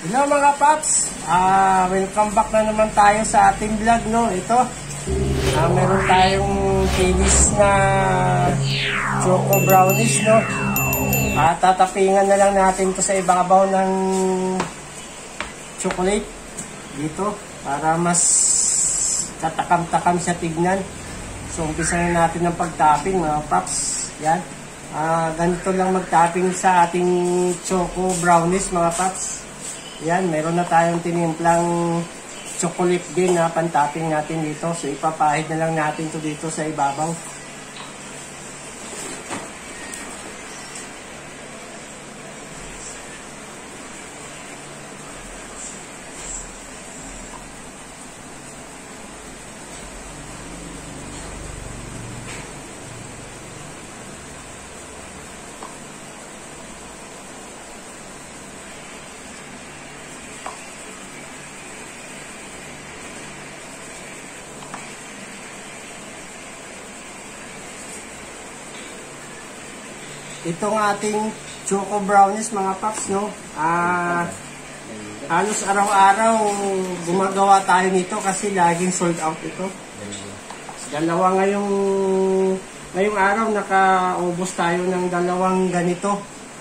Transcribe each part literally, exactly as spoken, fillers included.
Hello mga paps, uh, welcome back na naman tayo sa ating vlog, no? Ito, uh, meron tayong kinis na choco brownies, no? Uh, tatapingan na lang natin to sa ibabaw ng chocolate dito para mas katakam-takam siya tignan. So, umpisa na natin ng pag-topping mga paps. Yan, uh, ganito lang mag-topping sa ating choco brownies mga paps. Yan, meron na tayong tinimplang chocolate din na pan-topping natin dito. So, ipapahid na lang natin to dito sa ibabaw. Itong ating choco brownies mga paps, no? Ah, halos araw-araw gumagawa tayo nito kasi laging sold out ito. Dalawa ngayong ngayong araw nakaubos tayo ng dalawang ganito.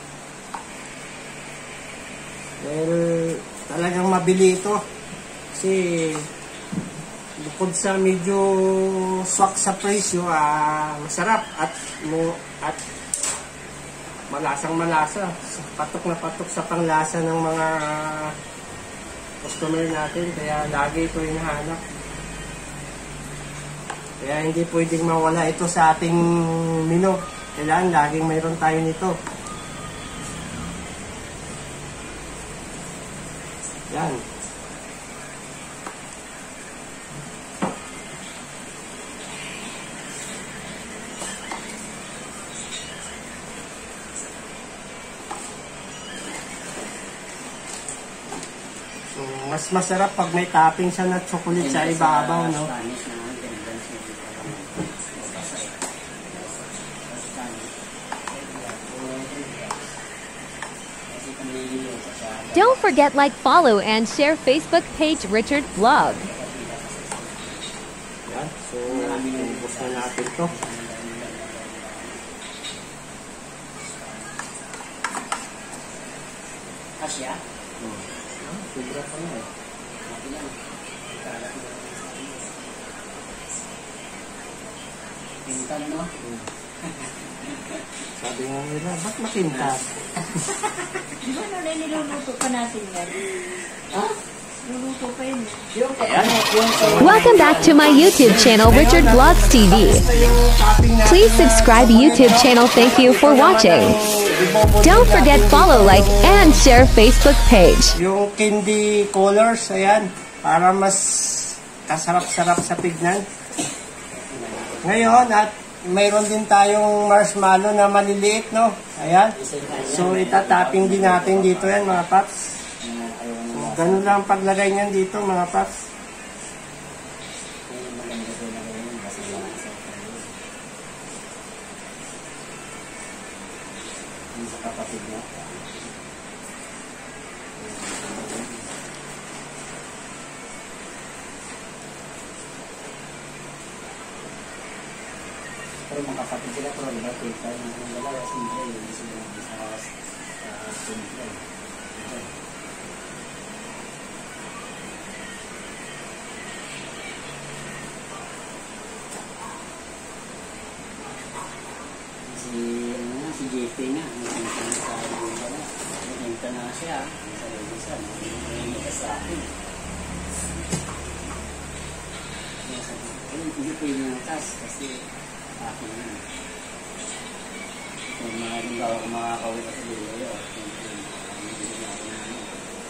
Well, talagang mabili ito. Kasi bukod sa medyo swak sa presyo, ah, masarap at mo at malasang malasa, patok na patok sa panglasa ng mga customer natin, kaya lagi ito hinahanap. Kaya hindi pwedeng mawala ito sa ating menu, kailangan laging mayroon tayo nito. Yan. Mas masarap pag may topping siya na chocolate sa ibabaw, no? Don't forget like, follow, and share Facebook page Richard Vlog. Yan, so ubos na natin to. Asya? Sobra pa na eh. Pintan, no? Sabi nga nila, ba't makintas? Di ba na niluluto pa natin yan? Ha? Luluto pa yun. Welcome back to my YouTube channel, Richard Vlogs T V. Please subscribe YouTube channel. Thank you for watching. Don't forget follow, like, and share Facebook page. Yung candy colors, ayan, para mas kasarap-sarap sa tignan. Ngayon, at mayroon din tayong marshmallow na maliliit, no? Ayan. So, itatapping din natin dito yan, mga paps. So, ganun lang paglagay niyan dito, mga paps. Kapatid mo. Pero mga kapatid sila, pero diba, tita, yung dalawa, simple, yung sila sa simple. Si, ano nga, si J P nga, nagpunta na siya, sa revisan, nagpunta sa akin. Hindi po yung tas, kasi akin yun. Kung maraming gawa kung makakawin ka sa dulo yun, hindi na ako na ano.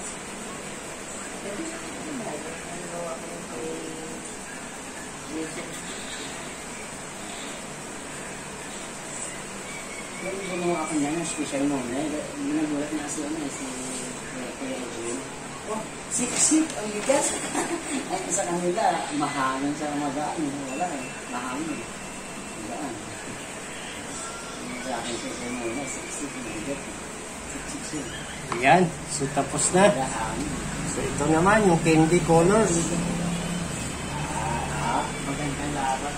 Yung gumawa ako niya ng special muna, nagulat na si ano, si Kuya Edwin. Oh, sip-sip, ang bigas. Ay, sa kanila, mahangin sa magaan. Wala eh, mahangin. Magaan. Sa akin special muna, sip-sip, ang bigas. Ayan. So, tapos na. So, ito naman, yung candy colors. Ah, magandang laban.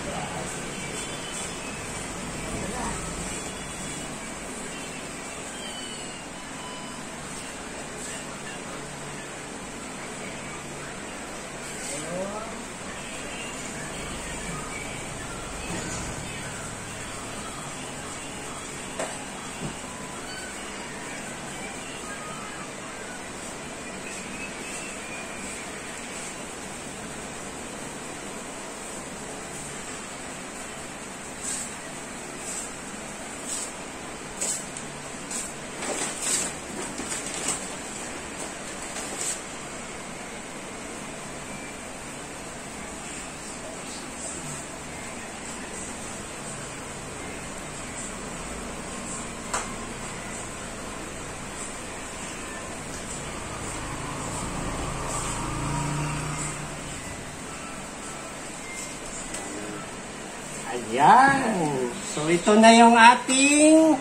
Ayan. So, ito na yung ating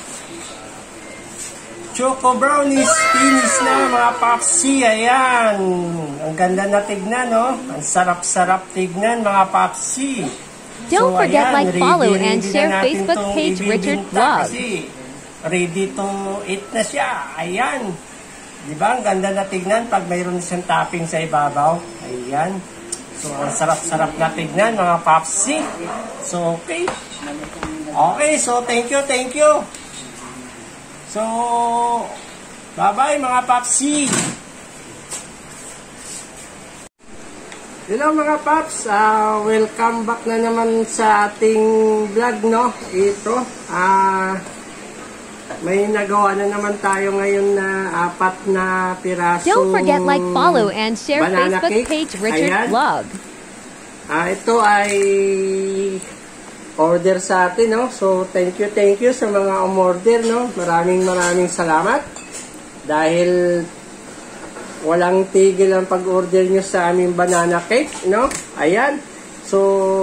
Choco Brownies. Finish na mga Popsi. Ayan. Ang ganda na tignan, no? Ang sarap-sarap tignan, mga Popsi. Don't So, forget ayan, like, follow, ready, and ready share na natin Facebook tong page Richard ibibinta Vlog. kasi ready to eat na siya. Ayan. Diba? Ang ganda na tignan pag mayroon siyang topping sa ibabaw. Ayan. So, ang sarap-sarap na tignan, mga Popsi. So, okay. Okay, so thank you, thank you. So, bye-bye, mga Popsi. Hello, mga Pops. Uh, welcome back na naman sa ating vlog, no? Ito, ah... Uh, may nagawa na naman tayo ngayon na apat na piraso. Don't forget like, follow, and share Facebook cake. page Richard Ayan. Vlog. Ah, ito ay order sa atin, no? So, thank you, thank you sa mga umorder, no? Maraming maraming salamat. Dahil walang tigil ang pag-order nyo sa aming banana cake, no? Ayan. So,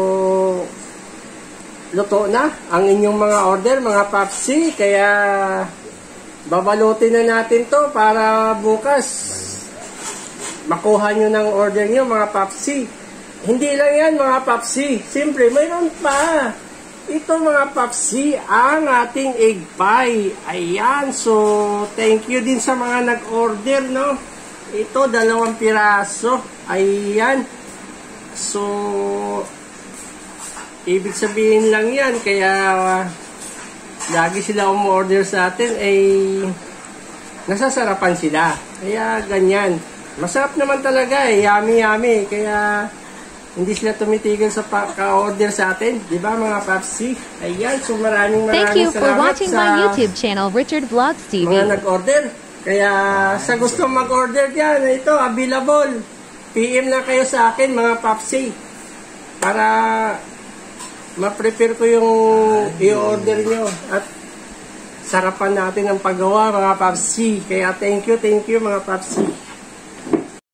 luto na ang inyong mga order, mga Popsi. Kaya babalutin na natin to para bukas makuha nyo ng order nyo, mga Popsi. Hindi lang yan, mga Popsi. Siyempre, mayroon pa. Ito, mga Popsi, ang ating egg pie. Ayan. So, thank you din sa mga nag-order, no? Ito, dalawang piraso. Ayan. So, ibig sabihin lang yan, kaya lagi sila umorder sa atin, ay nasasarapan sila. Kaya ganyan. Masarap naman talaga eh, yummy yummy. Kaya hindi sila tumitigil sa ka-order sa atin. Di ba, mga Popsi? Ayan, so maraming maraming Thank you for salamat watching sa my YouTube channel, Richard Vlogs T V. mga nag-order. Kaya sa gusto mag-order dyan, ito, available. P M lang kayo sa akin, mga Popsi. Para ma-prepare ko yung i-order nyo at sarapan natin ang paggawa, mga Popsi. Kaya thank you, thank you, mga Popsi.